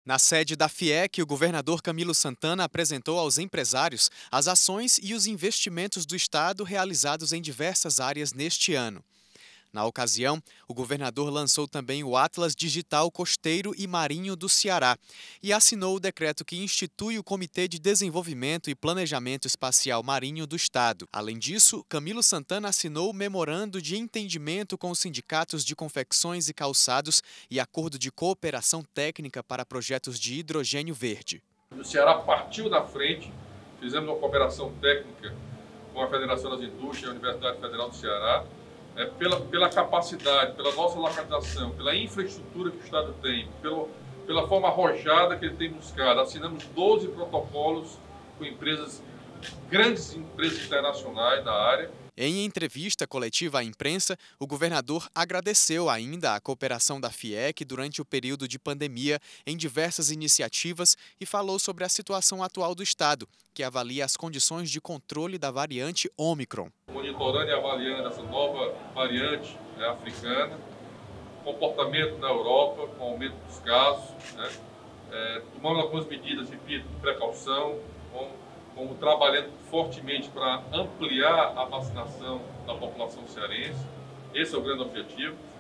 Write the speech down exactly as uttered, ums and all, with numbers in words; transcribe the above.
Na sede da FIEC, o governador Camilo Santana apresentou aos empresários as ações e os investimentos do Estado realizados em diversas áreas neste ano. Na ocasião, o governador lançou também o Atlas Digital Costeiro e Marinho do Ceará e assinou o decreto que institui o Comitê de Desenvolvimento e Planejamento Espacial Marinho do Estado. Além disso, Camilo Santana assinou o memorando de entendimento com os sindicatos de confecções e calçados e acordo de cooperação técnica para projetos de hidrogênio verde. O Ceará partiu da frente, fizemos uma cooperação técnica com a Federação das Indústrias e a Universidade Federal do Ceará, É, pela, pela capacidade, pela nossa localização, pela infraestrutura que o Estado tem, pelo, pela forma arrojada que ele tem buscado. Assinamos doze protocolos com empresas, grandes empresas internacionais da área. Em entrevista coletiva à imprensa, o governador agradeceu ainda a cooperação da FIEC durante o período de pandemia em diversas iniciativas e falou sobre a situação atual do Estado, que avalia as condições de controle da variante Ômicron. Monitorando e avaliando essa nova variante, né, africana, comportamento na Europa, com aumento dos casos, né, é, tomando algumas medidas, repito, de precaução, como, como trabalhando fortemente para ampliar a vacinação da população cearense. Esse é o grande objetivo.